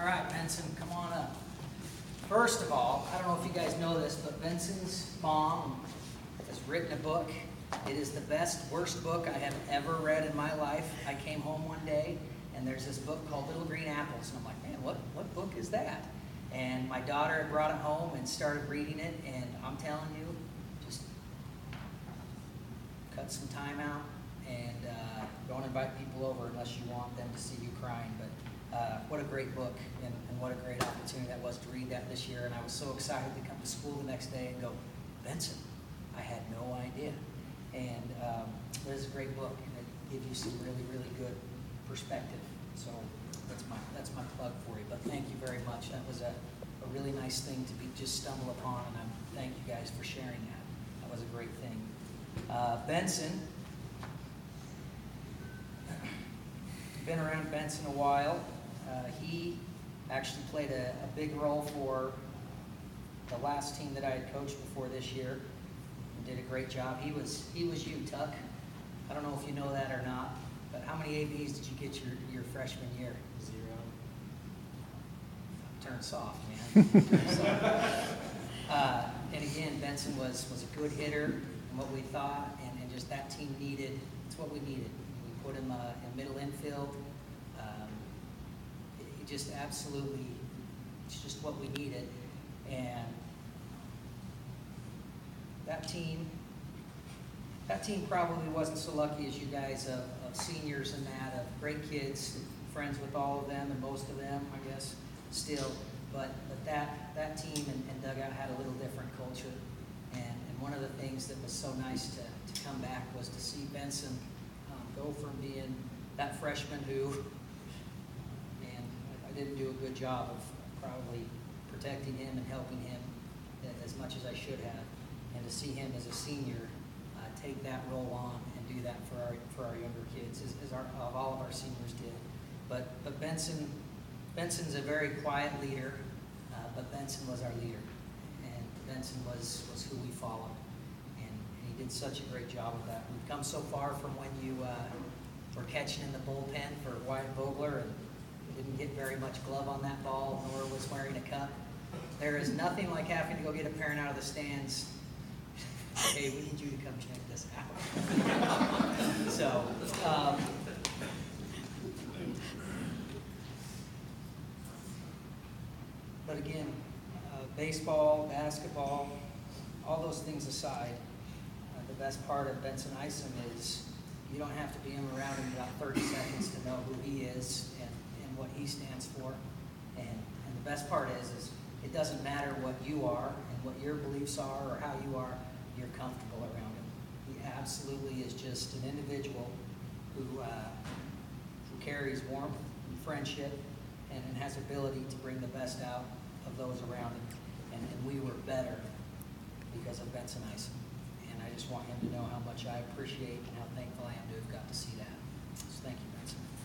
All right, Benson, come on up. First of all, I don't know if you guys know this, but Benson's mom has written a book. It is the best, worst book I have ever read in my life. I came home one day, and there's this book called Little Green Apples, and I'm like, man, what book is that? And my daughter had brought it home and started reading it, and I'm telling you, just cut some time out, and don't invite people over unless you want them to see you crying. But what a great book, and what a great opportunity that was to read that this year. And I was so excited to come to school the next day and go, Benson, I had no idea. And it is a great book, and it gives you some really, really good perspective. So that's my plug for you. But thank you very much. That was a really nice thing to be just stumble upon, and I thank you guys for sharing that. That was a great thing. Benson, been around Benson a while. He actually played a big role for the last team that I had coached before this year, and did a great job. He was you, Tuck. I don't know if you know that or not, but how many ABs did you get your freshman year? 0. Turn soft, man. Turn soft. And again, Benson was a good hitter, and what we thought, and just that team needed. It's what we needed. We put him in middle infield. It just absolutely, it's just what we needed. And that team probably wasn't so lucky as you guys of seniors and that, of great kids, friends with all of them and most of them, I guess, still. But that team and dugout had a little different culture. And one of the things that was so nice to come back was to see Benson go from being that freshman who, man, I didn't do a good job of probably protecting him and helping him as much as I should have. And to see him as a senior take that role on and do that for our younger kids, as all of our seniors did. But Benson's a very quiet leader, but Benson was our leader, and Benson was who we followed, and he did such a great job of that. We've come so far from when you were catching in the bullpen for Wyatt Vogler, and didn't get very much glove on that ball, nor was wearing a cup. There is nothing like having to go get a parent out of the stands. Hey, we need you to come check this out. So, but again, baseball, basketball, all those things aside, the best part of Benson Isom is you don't have to be around him about 30 seconds to know who he is and what he stands for. And the best part is it doesn't matter what you are and what your beliefs are or how you are, you're comfortable around him. He absolutely is just an individual who carries warmth and friendship and has ability to bring the best out of those around him. And we were better because of Benson Isom. And I just want him to know how much I appreciate and how thankful I am to have got to see that. So thank you, Benson.